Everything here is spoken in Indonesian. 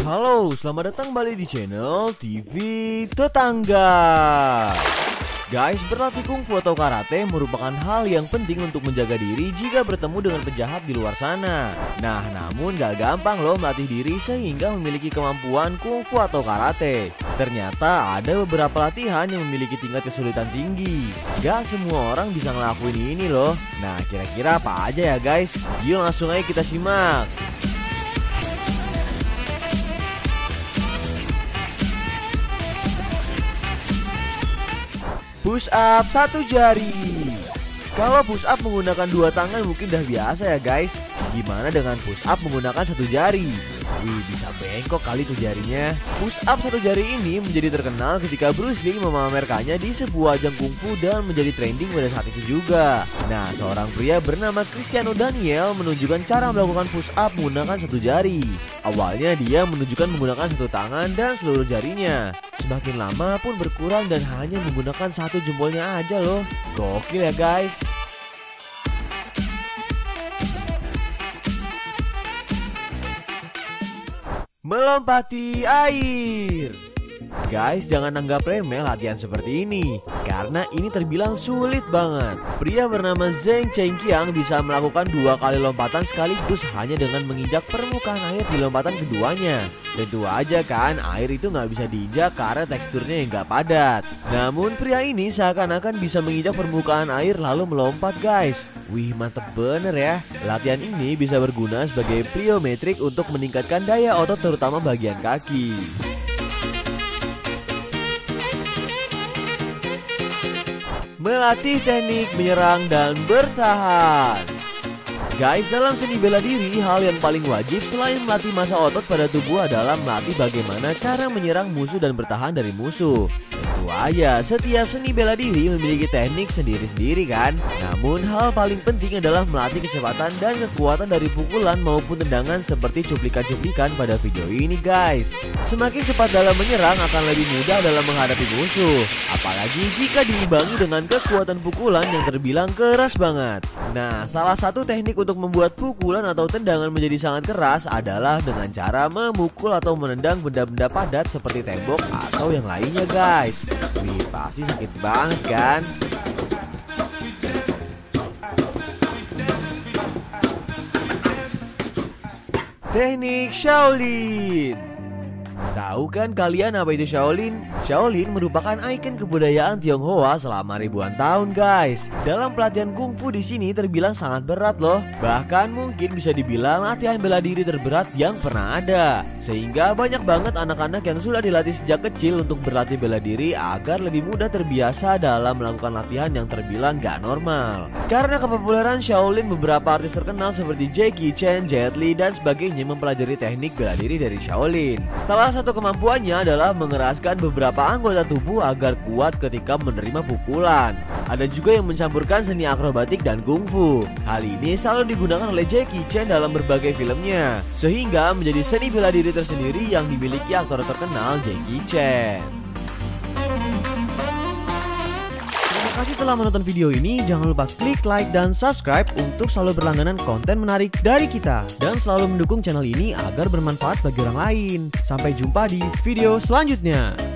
Halo, selamat datang kembali di channel TV Tetangga. Guys, berlatih kungfu atau karate merupakan hal yang penting untuk menjaga diri jika bertemu dengan penjahat di luar sana. Nah, namun gak gampang loh melatih diri sehingga memiliki kemampuan kungfu atau karate. Ternyata ada beberapa latihan yang memiliki tingkat kesulitan tinggi. Gak semua orang bisa ngelakuin ini loh. Nah, kira-kira apa aja ya guys? Yuk langsung aja kita simak. Push up satu jari. Kalau push up menggunakan dua tangan mungkin udah biasa ya guys. Gimana dengan push up menggunakan satu jari? Wih, bisa bengkok kali tuh jarinya. Push up satu jari ini menjadi terkenal ketika Bruce Lee memamerkannya di sebuah ajang kungfu dan menjadi trending pada saat itu juga. Nah, seorang pria bernama Cristiano Daniel menunjukkan cara melakukan push up menggunakan satu jari. Awalnya dia menunjukkan menggunakan satu tangan dan seluruh jarinya. Semakin lama pun berkurang dan hanya menggunakan satu jempolnya aja loh. Gokil ya guys. Melompati air. Guys, jangan anggap remeh latihan seperti ini, karena ini terbilang sulit banget. Pria bernama Zheng Chengqiang bisa melakukan 2 kali lompatan sekaligus hanya dengan menginjak permukaan air di lompatan keduanya. Tentu aja kan, air itu nggak bisa diinjak karena teksturnya yang nggak padat. Namun pria ini seakan-akan bisa menginjak permukaan air lalu melompat guys. Wih, mantep bener ya. Latihan ini bisa berguna sebagai pliometrik untuk meningkatkan daya otot terutama bagian kaki. Melatih teknik menyerang dan bertahan. Guys, dalam seni bela diri, hal yang paling wajib selain melatih massa otot pada tubuh adalah melatih bagaimana cara menyerang musuh dan bertahan dari musuh. Tentu aja, setiap seni bela diri memiliki teknik sendiri-sendiri kan. Namun hal paling penting adalah melatih kecepatan dan kekuatan dari pukulan maupun tendangan seperti cuplikan-cuplikan pada video ini guys. Semakin cepat dalam menyerang akan lebih mudah dalam menghadapi musuh. Apalagi jika diimbangi dengan kekuatan pukulan yang terbilang keras banget. Nah, salah satu teknik untuk membuat pukulan atau tendangan menjadi sangat keras adalah dengan cara memukul atau menendang benda-benda padat seperti tembok atau yang lainnya guys. Wih, pasti sakit banget kan? Teknik Shaolin. Tahu kan kalian apa itu Shaolin? Shaolin merupakan ikon kebudayaan Tionghoa selama ribuan tahun guys. Dalam pelatihan kungfu di sini terbilang sangat berat loh. Bahkan mungkin bisa dibilang latihan bela diri terberat yang pernah ada. Sehingga banyak banget anak-anak yang sudah dilatih sejak kecil untuk berlatih bela diri agar lebih mudah terbiasa dalam melakukan latihan yang terbilang gak normal. Karena kepopuleran Shaolin, beberapa artis terkenal seperti Jackie Chan, Jet Li, dan sebagainya mempelajari teknik bela diri dari Shaolin. Salah satu kemampuannya adalah mengeraskan beberapa anggota tubuh agar kuat ketika menerima pukulan. Ada juga yang mencampurkan seni akrobatik dan kungfu. Hal ini selalu digunakan oleh Jackie Chan dalam berbagai filmnya, sehingga menjadi seni bela diri tersendiri yang dimiliki aktor terkenal Jackie Chan. Terima kasih telah menonton video ini. Jangan lupa klik like dan subscribe untuk selalu berlangganan konten menarik dari kita, dan selalu mendukung channel ini agar bermanfaat bagi orang lain. Sampai jumpa di video selanjutnya.